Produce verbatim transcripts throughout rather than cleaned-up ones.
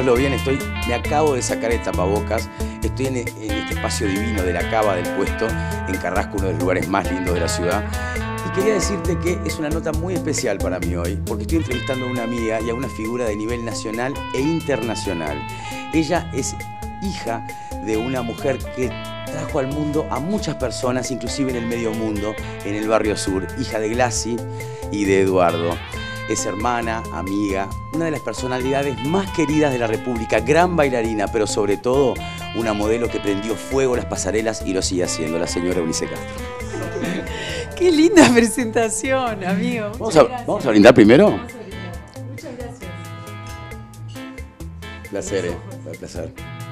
pasándolo bien. Estoy, me acabo de sacar el tapabocas. Estoy en, en este espacio divino de la cava del puesto, en Carrasco, uno de los lugares más lindos de la ciudad. Y quería decirte que es una nota muy especial para mí hoy, porque estoy entrevistando a una amiga y a una figura de nivel nacional e internacional. Ella es hija de una mujer que trajo al mundo a muchas personas, inclusive en el medio mundo, en el barrio sur, hija de Glassy y de Eduardo. Es hermana, amiga, una de las personalidades más queridas de la República, gran bailarina, pero sobre todo una modelo que prendió fuego las pasarelas y lo sigue haciendo, la señora Eunice Castro. Qué linda presentación, amigo. Vamos a, ¿Vamos a brindar primero? Vamos a brindar. Muchas gracias. Placer, eh. Placer.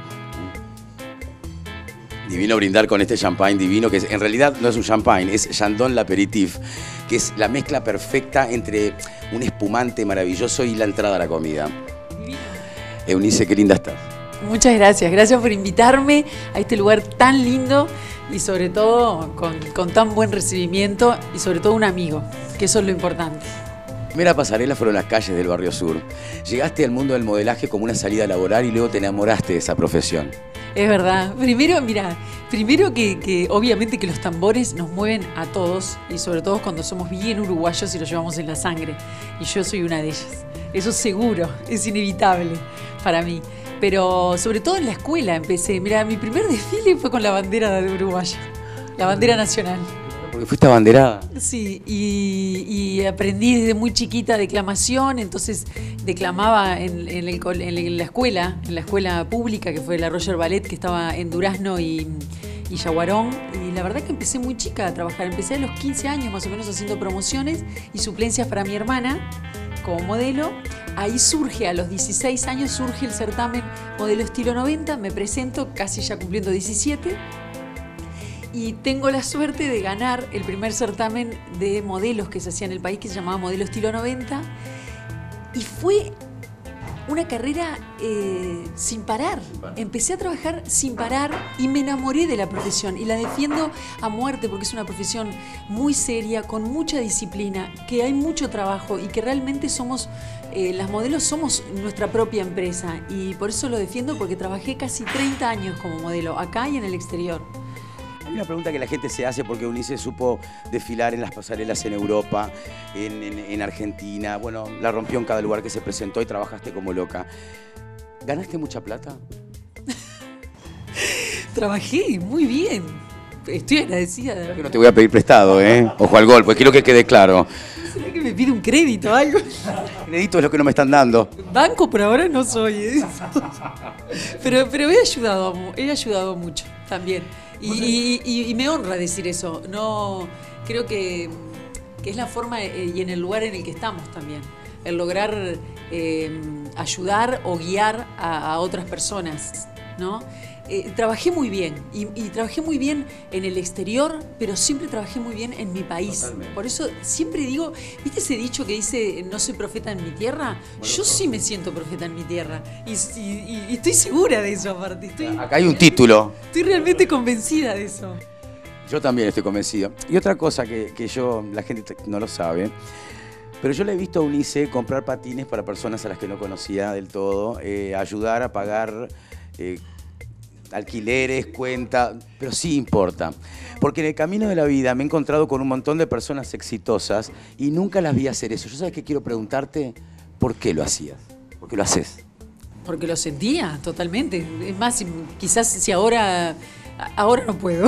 Divino brindar con este champagne divino, que es, en realidad no es un champagne, es Chandon l'Apéritif, que es la mezcla perfecta entre un espumante maravilloso y la entrada a la comida. Divino. Eunice, qué linda estás. Muchas gracias, gracias por invitarme a este lugar tan lindo y sobre todo con, con tan buen recibimiento y sobre todo un amigo, que eso es lo importante. La primera pasarela fueron las calles del barrio sur. Llegaste al mundo del modelaje como una salida laboral y luego te enamoraste de esa profesión. Es verdad. Primero, mira, primero que, que obviamente que los tambores nos mueven a todos y sobre todo cuando somos bien uruguayos y los llevamos en la sangre. Y yo soy una de ellas. Eso seguro, es inevitable para mí. Pero sobre todo en la escuela empecé. Mira, mi primer desfile fue con la bandera de Uruguaya, la bandera nacional. Porque fuiste abanderada. Sí, y, y aprendí desde muy chiquita declamación, entonces declamaba en, en, el, en la escuela, en la escuela pública que fue la Roger Ballet, que estaba en Durazno y, y Yaguarón, y la verdad que empecé muy chica a trabajar, empecé a los quince años más o menos haciendo promociones y suplencias para mi hermana como modelo. Ahí surge, a los dieciséis años surge el certamen Modelo Estilo noventa, me presento casi ya cumpliendo diecisiete. Y tengo la suerte de ganar el primer certamen de modelos que se hacía en el país, que se llamaba Modelo Estilo noventa. Y fue una carrera eh, sin parar. Empecé a trabajar sin parar y me enamoré de la profesión. Y la defiendo a muerte porque es una profesión muy seria, con mucha disciplina, que hay mucho trabajo y que realmente somos, eh, las modelos somos nuestra propia empresa. Y por eso lo defiendo, porque trabajé casi treinta años como modelo, acá y en el exterior. Hay una pregunta que la gente se hace porque Eunice supo desfilar en las pasarelas en Europa, en, en, en Argentina. Bueno, la rompió en cada lugar que se presentó y trabajaste como loca. ¿Ganaste mucha plata? Trabajé muy bien. Estoy agradecida. De verdad. No te voy a pedir prestado, ¿eh? Ojo al gol, pues quiero que quede claro. ¿Será que me pide un crédito o algo? Crédito es lo que no me están dando. Banco por ahora no soy, ¿eh? Pero, pero he ayudado, he ayudado mucho también. Y, y, y, y me honra decir eso. No, creo que, que es la forma y en el lugar en el que estamos también. El lograr eh, ayudar o guiar a, a otras personas, ¿no? Eh, trabajé muy bien y, y trabajé muy bien en el exterior, pero siempre trabajé muy bien en mi país. Totalmente. Por eso siempre digo, ¿viste ese dicho que dice no soy profeta en mi tierra? Bueno, yo sí me siento profeta en mi tierra y, y, y estoy segura de eso aparte. Estoy, Acá hay un título. Estoy realmente convencida de eso. Yo también estoy convencido. Y otra cosa que, que yo, la gente no lo sabe, pero yo le he visto a Eunice comprar patines para personas a las que no conocía del todo, eh, ayudar a pagar eh, alquileres, cuenta, pero sí importa. Porque en el camino de la vida me he encontrado con un montón de personas exitosas y nunca las vi hacer eso. Yo sabes que quiero preguntarte, ¿por qué lo hacías? ¿Por qué lo haces? Porque lo sentía totalmente. Es más, quizás si ahora... Ahora no puedo.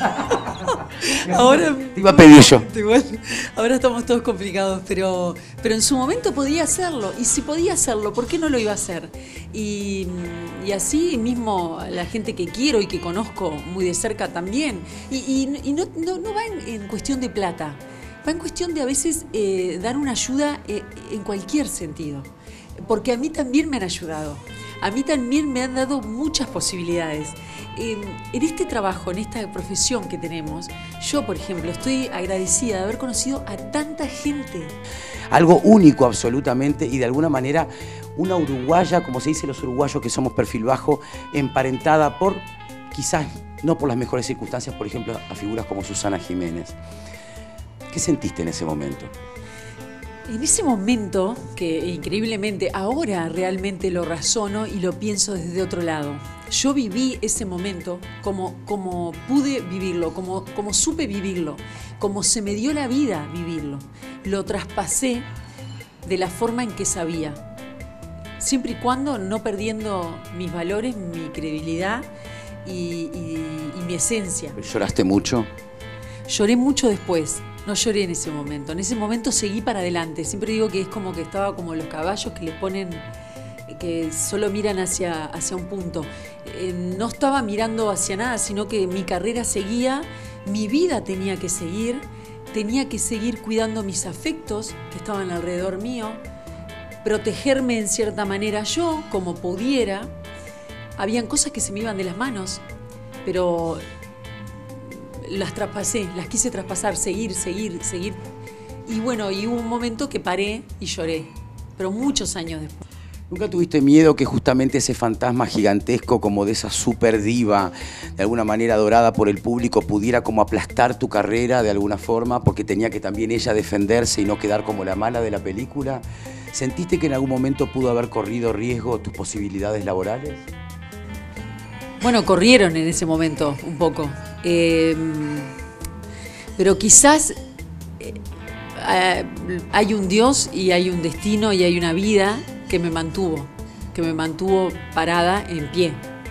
Ahora te iba a pedir yo. Igual, ahora estamos todos complicados, pero, pero en su momento podía hacerlo. Y si podía hacerlo, ¿por qué no lo iba a hacer? Y, y así mismo la gente que quiero y que conozco muy de cerca también. Y, y, y no, no, no va en, en cuestión de plata. Va en cuestión de a veces eh, dar una ayuda eh, en cualquier sentido. Porque a mí también me han ayudado. A mí también me han dado muchas posibilidades. Eh, en este trabajo, en esta profesión que tenemos, yo, por ejemplo, estoy agradecida de haber conocido a tanta gente. Algo único absolutamente y de alguna manera una uruguaya, como se dice los uruguayos que somos perfil bajo, emparentada por, quizás no por las mejores circunstancias, por ejemplo, a figuras como Susana Jiménez. ¿Qué sentiste en ese momento? En ese momento, que increíblemente ahora realmente lo razono y lo pienso desde otro lado. Yo viví ese momento como, como pude vivirlo, como, como supe vivirlo, como se me dio la vida vivirlo. Lo traspasé de la forma en que sabía, siempre y cuando no perdiendo mis valores, mi credibilidad y, y, y mi esencia. ¿Lloraste mucho? Lloré mucho después. No lloré en ese momento. En ese momento seguí para adelante. Siempre digo que es como que estaba como los caballos que les ponen, que solo miran hacia, hacia un punto. Eh, no estaba mirando hacia nada, sino que mi carrera seguía, mi vida tenía que seguir, tenía que seguir cuidando mis afectos que estaban alrededor mío, protegerme en cierta manera yo, como pudiera. Habían cosas que se me iban de las manos, pero las traspasé, las quise traspasar, seguir, seguir, seguir. Y bueno, y hubo un momento que paré y lloré, pero muchos años después. ¿Nunca tuviste miedo que justamente ese fantasma gigantesco, como de esa super diva, de alguna manera adorada por el público, pudiera como aplastar tu carrera de alguna forma, porque tenía que también ella defenderse y no quedar como la mala de la película? ¿Sentiste que en algún momento pudo haber corrido riesgo tus posibilidades laborales? Bueno, corrieron en ese momento un poco. Eh, pero quizás eh, hay un Dios y hay un destino y hay una vida que me mantuvo, que me mantuvo parada en pie.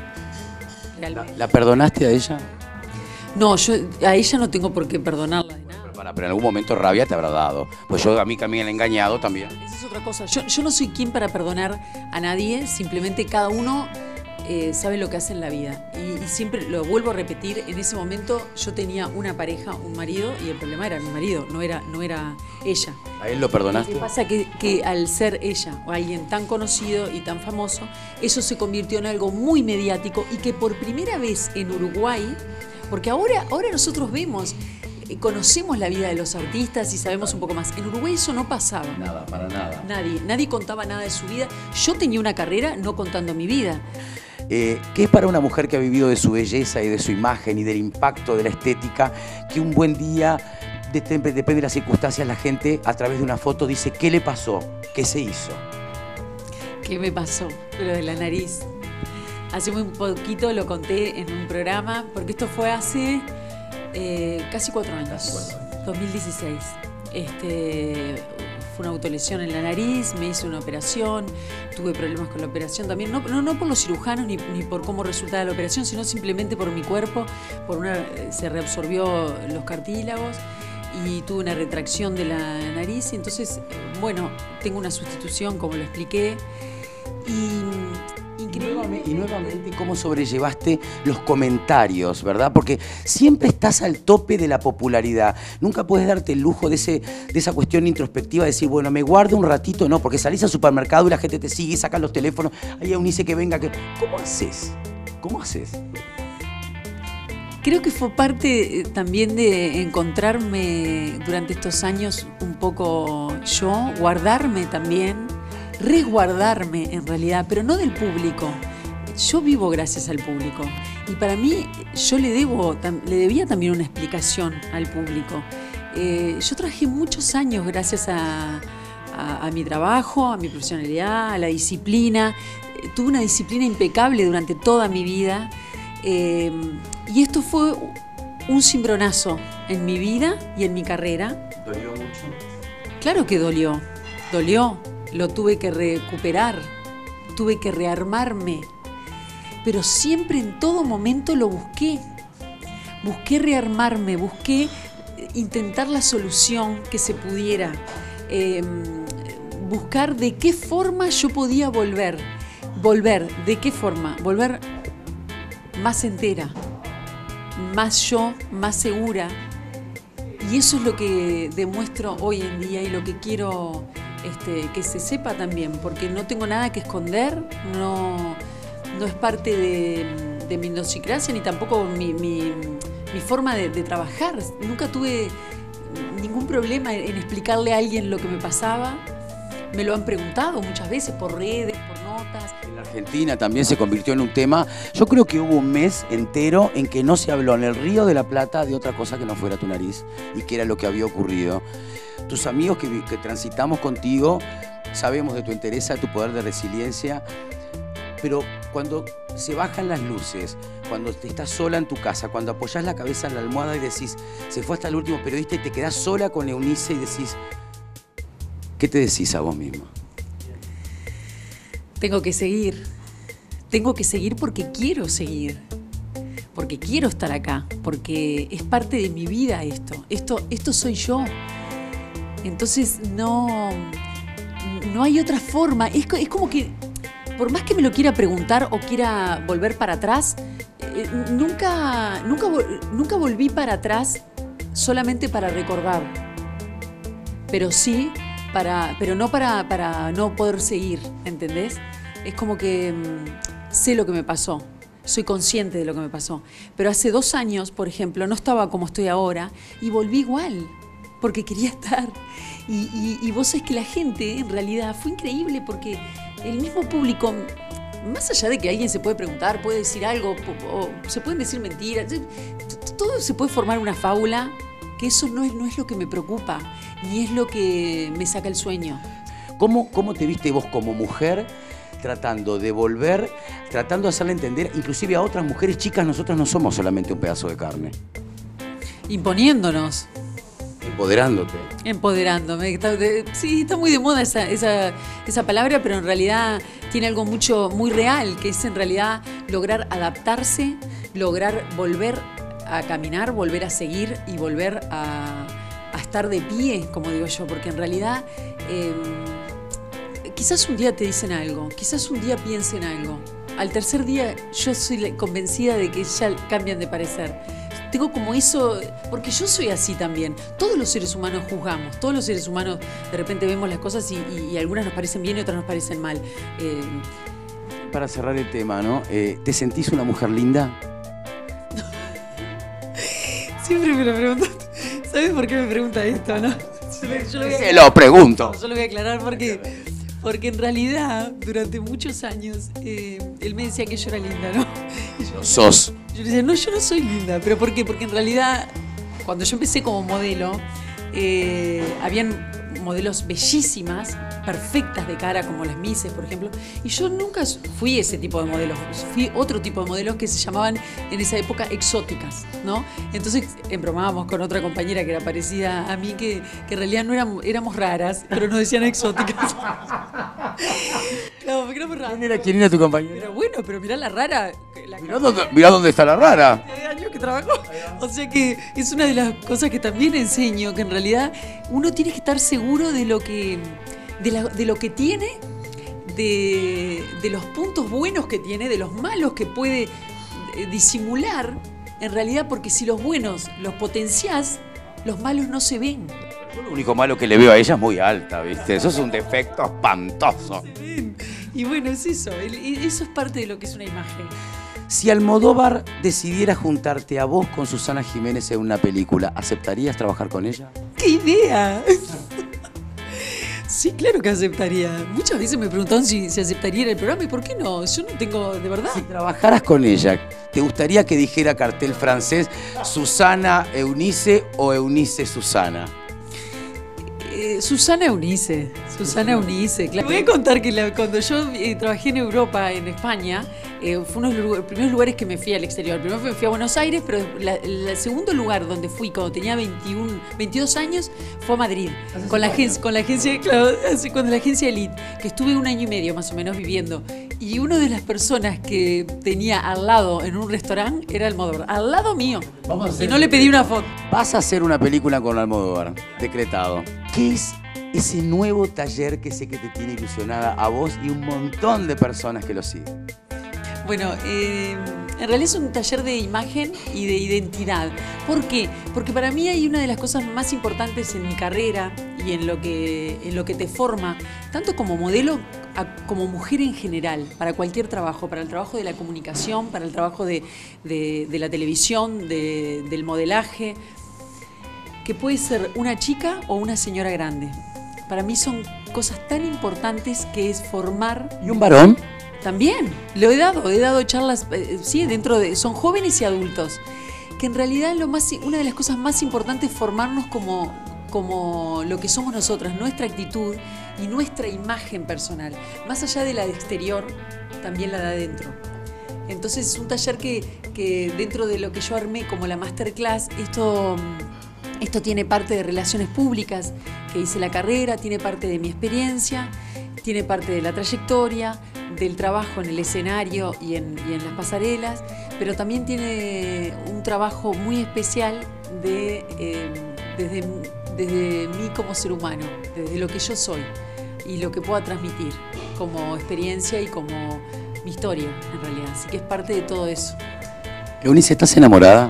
¿La, ¿La perdonaste a ella? No, yo a ella no tengo por qué perdonarla de nada. Pero, para, pero en algún momento rabia te habrá dado. Pues yo a mí que me han engañado también. Esa es otra cosa. Yo, yo no soy quien para perdonar a nadie, simplemente cada uno Eh, sabe lo que hace en la vida. Y, y siempre lo vuelvo a repetir, en ese momento yo tenía una pareja, un marido, y el problema era mi marido, no era, no era ella. ¿A él lo perdonaste? Lo que pasa es que, que al ser ella o alguien tan conocido y tan famoso, eso se convirtió en algo muy mediático y que por primera vez en Uruguay, porque ahora, ahora nosotros vemos, eh, conocemos la vida de los artistas y sabemos un poco más. En Uruguay eso no pasaba. Nada, para nada. Nadie, nadie contaba nada de su vida. Yo tenía una carrera no contando mi vida. Eh, ¿Qué es para una mujer que ha vivido de su belleza y de su imagen y del impacto de la estética, que un buen día, depende de las circunstancias, la gente a través de una foto dice ¿qué le pasó? ¿Qué se hizo? ¿Qué me pasó? Lo de la nariz. Hace muy poquito lo conté en un programa, porque esto fue hace eh, casi cuatro años, Casi cuatro años. dos mil dieciséis. Este, fue una autolesión en la nariz, me hice una operación, tuve problemas con la operación también, no, no, no por los cirujanos ni, ni por cómo resultaba la operación, sino simplemente por mi cuerpo, por una, se reabsorbió los cartílagos y tuve una retracción de la nariz, y entonces, bueno, tengo una sustitución, como lo expliqué, y increíble. Y nuevamente, ¿cómo sobrellevaste los comentarios, verdad? Porque siempre estás al tope de la popularidad. Nunca puedes darte el lujo de, ese, de esa cuestión introspectiva de decir, bueno, me guardo un ratito, no, porque salís al supermercado y la gente te sigue, sacan los teléfonos, hay un dice que venga, que... ¿Cómo haces? ¿Cómo haces? Creo que fue parte también de encontrarme durante estos años un poco yo, guardarme también, resguardarme en realidad, pero no del público. Yo vivo gracias al público y para mí yo le debo, le debía también una explicación al público. Eh, yo trabajé muchos años gracias a, a, a mi trabajo, a mi profesionalidad, a la disciplina. Eh, tuve una disciplina impecable durante toda mi vida. Eh, y esto fue un cimbronazo en mi vida y en mi carrera. ¿Dolió mucho? Claro que dolió, dolió, lo tuve que recuperar, tuve que rearmarme, pero siempre en todo momento lo busqué, busqué rearmarme, busqué intentar la solución que se pudiera, eh, buscar de qué forma yo podía volver, volver, ¿de qué forma? Volver más entera, más yo, más segura. Y eso es lo que demuestro hoy en día y lo que quiero este, que se sepa también, porque no tengo nada que esconder, no, no es parte de, de mi idiosincrasia ni tampoco mi, mi, mi forma de, de trabajar. Nunca tuve ningún problema en explicarle a alguien lo que me pasaba. Me lo han preguntado muchas veces por redes, por notas. En la Argentina también se convirtió en un tema. Yo creo que hubo un mes entero en que no se habló en el Río de la Plata de otra cosa que no fuera tu nariz y que era lo que había ocurrido. Tus amigos que, que transitamos contigo sabemos de tu interés, de tu poder de resiliencia, pero cuando se bajan las luces, cuando te estás sola en tu casa, cuando apoyás la cabeza en la almohada y decís, se fue hasta el último periodista y te quedás sola con Eunice y decís, ¿qué te decís a vos misma? Tengo que seguir. Tengo que seguir porque quiero seguir. Porque quiero estar acá. Porque es parte de mi vida esto. Esto, esto soy yo. Entonces no, no hay otra forma. Es, es como que, por más que me lo quiera preguntar o quiera volver para atrás, eh, nunca, nunca, nunca volví para atrás solamente para recordar. Pero sí... Para, pero no para, para no poder seguir, ¿entendés? Es como que mmm, sé lo que me pasó, soy consciente de lo que me pasó. Pero hace dos años, por ejemplo, no estaba como estoy ahora y volví igual, porque quería estar. Y, y, y vos sabés que la gente, en realidad, fue increíble porque el mismo público, más allá de que alguien se puede preguntar, puede decir algo, o, o se pueden decir mentiras, todo se puede formar una fábula, que eso no es, no es lo que me preocupa, ni es lo que me saca el sueño. ¿Cómo, cómo te viste vos como mujer tratando de volver, tratando de hacerle entender, inclusive a otras mujeres chicas, nosotros no somos solamente un pedazo de carne? Imponiéndonos. Empoderándote. Empoderándome. Está de, sí, está muy de moda esa, esa, esa palabra, pero en realidad tiene algo mucho, muy real, que es en realidad lograr adaptarse, lograr volver a caminar, volver a seguir y volver a, a estar de pie, como digo yo, porque en realidad eh, quizás un día te dicen algo, quizás un día piensen algo. Al tercer día yo soy convencida de que ya cambian de parecer. Tengo como eso, porque yo soy así también. Todos los seres humanos juzgamos, todos los seres humanos de repente vemos las cosas y, y, y algunas nos parecen bien y otras nos parecen mal. Eh, Para cerrar el tema, ¿no? Eh, ¿Te sentís una mujer linda? Siempre me lo preguntas. ¿Sabes por qué me pregunta esto, no? Yo, yo lo, Se lo pregunto. Yo lo voy a aclarar porque, porque en realidad, durante muchos años, eh, él me decía que yo era linda, ¿no? Y yo, Sos. Yo le decía, no, yo no soy linda. ¿Pero por qué? Porque en realidad, cuando yo empecé como modelo, eh, habían modelos bellísimas, perfectas de cara, como las Misses, por ejemplo, y yo nunca fui ese tipo de modelos, fui otro tipo de modelos que se llamaban en esa época exóticas, ¿no? Entonces embromábamos con otra compañera que era parecida a mí, que, que en realidad no éramos, éramos raras, pero nos decían exóticas. Claro, porque éramos raras. ¿Quién era, quién era tu compañera? Pero bueno, pero mirá la rara. La Mirá dónde, mirá dónde está la rara. Hace años que trabajó. O sea que es una de las cosas que también enseño, que en realidad uno tiene que estar seguro de lo que, de, la, de lo que tiene, de, de los puntos buenos que tiene, de los malos que puede disimular, en realidad, porque si los buenos los potenciás, los malos no se ven. Yo lo único malo que le veo a ella es muy alta, ¿viste? Eso es un defecto espantoso. Y bueno, es eso, eso es parte de lo que es una imagen. Si Almodóvar decidiera juntarte a vos con Susana Jiménez en una película, ¿aceptarías trabajar con ella? ¡Qué idea! Sí, claro que aceptaría. Muchas veces me preguntaron si, si aceptaría en el programa y ¿por qué no? Yo no tengo, de verdad. Si trabajaras con ella, ¿te gustaría que dijera cartel francés Susana Eunice o Eunice Susana? Eh, Susana Eunice, Susana Eunice, claro. Te voy a contar que la, cuando yo eh, trabajé en Europa, en España, eh, fue uno de los primeros lugares que me fui al exterior. Primero me fui a Buenos Aires, pero la, la, el segundo lugar donde fui cuando tenía veintiuno, veintidós años fue a Madrid, con la, agencia, con la agencia, claro, con la agencia Elite, que estuve un año y medio más o menos viviendo. Y una de las personas que tenía al lado en un restaurante era Almodóvar, al lado mío. Vamos a hacer y no le pedí una foto. Vas a hacer una película con Almodóvar, decretado. ¿Qué es ese nuevo taller que sé que te tiene ilusionada a vos y un montón de personas que lo siguen? Bueno, eh, en realidad es un taller de imagen y de identidad. ¿Por qué? Porque para mí hay una de las cosas más importantes en mi carrera y en lo que, en lo que te forma, tanto como modelo a, como mujer en general, para cualquier trabajo, para el trabajo de la comunicación, para el trabajo de, de, de la televisión, de, del modelaje, que puede ser una chica o una señora grande. Para mí son cosas tan importantes que es formar... ¿Y un varón? También, lo he dado, he dado charlas, eh, sí, dentro de, son jóvenes y adultos, que en realidad lo más, una de las cosas más importantes es formarnos como, como lo que somos nosotras, nuestra actitud y nuestra imagen personal, más allá de la de exterior, también la de adentro. Entonces es un taller que, que dentro de lo que yo armé como la masterclass, esto, esto tiene parte de relaciones públicas, que hice la carrera, tiene parte de mi experiencia, tiene parte de la trayectoria, del trabajo en el escenario y en, y en las pasarelas, pero también tiene un trabajo muy especial de, eh, desde, desde mí como ser humano, desde lo que yo soy y lo que pueda transmitir como experiencia y como mi historia, en realidad. Así que es parte de todo eso. Eunice, ¿estás enamorada?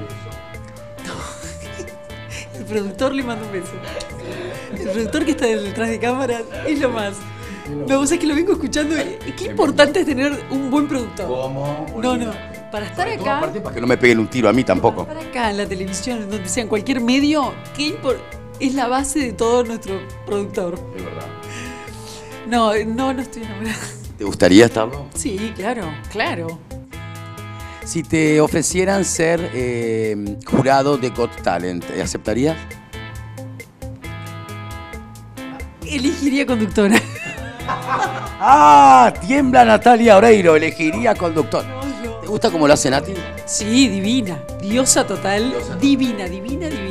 El productor le manda un beso. El productor que está detrás de cámaras es lo más. No, vos sabés que lo vengo escuchando. Qué importante es tener un buen productor. ¿Cómo? No, no. Para estar acá. Aparte, para que no me peguen un tiro a mí tampoco. Para estar acá en la televisión, donde sea, en cualquier medio, qué impor- es la base de todo nuestro productor. Es verdad. No, no, no estoy enamorada. ¿Te gustaría estarlo? Sí, claro, claro. Si te ofrecieran ser eh, jurado de Got Talent, ¿aceptarías? Elegiría conductora. ¡Ah! Tiembla Natalia Oreiro, elegiría conductor. No, yo- ¿Te gusta cómo lo hacen a ti? Sí, divina. Diosa total. Diosa total. Divina, divina, divina.